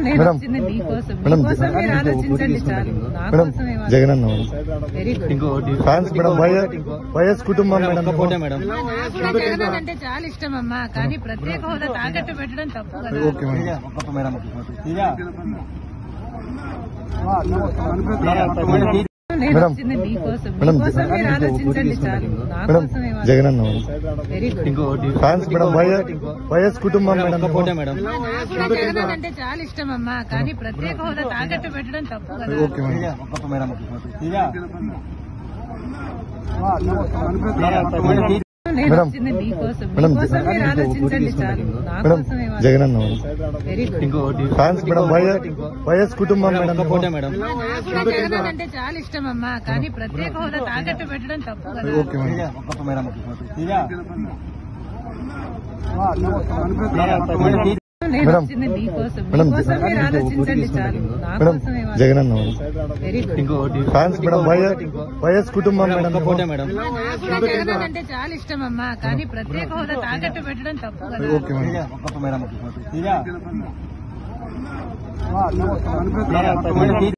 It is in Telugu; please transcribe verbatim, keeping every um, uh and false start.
నేను వచ్చింది మీకోసం మీకోసం మీరు ఆలోచించండి చాలు నా కోసమే జగన్ అన్న very good fans madam YS కుటుంబం మేడం నాకు కూడా జగన్ అంటే చాలా ఇష్టం అమ్మా కానీ ప్రత్యేక హోదా తాకట్టు పెట్టడం తప్పు కదా ఓకే మేడం నేను వచ్చింది మీకోసం మీకోసం మీరు ఆలోచించండి చాలు నా కోసమే జగన్ అన్న very good fans madam YS కుటుంబం మేడం నాకు కూడా జగన్ అంటే చాలా ఇష్టం అమ్మా కానీ ప్రత్యేక హోదా తాకట్టు పెట్టడం తప్పు కదా ఓకే మేడం నేను వచ్చింది మీకోసం మీకోసం మీరు ఆలోచించండి చాలు నా కోసమే జగన్ అన్న very good fans madam YS కుటుంబం మేడం నాకు కూడా జగన్ అంటే చాలా ఇష్టం అమ్మా కానీ ప్రత్యేక హోదా తాకట్టు పెట్టడం తప్పు కదా ఓకే నేను వచ్చింది మీకోసం మీకోసం మీరు ఆలోచించండి చాలు నా కోసమే జగన్ అన్న very good fans madam YS కుటుంబం మేడం నాకు కూడా జగన్ అంటే చాలా ఇష్టం అమ్మా కానీ ప్రత్యేక హోదా తాకట్టు పెట్టడం తప్పు కదా ఓకే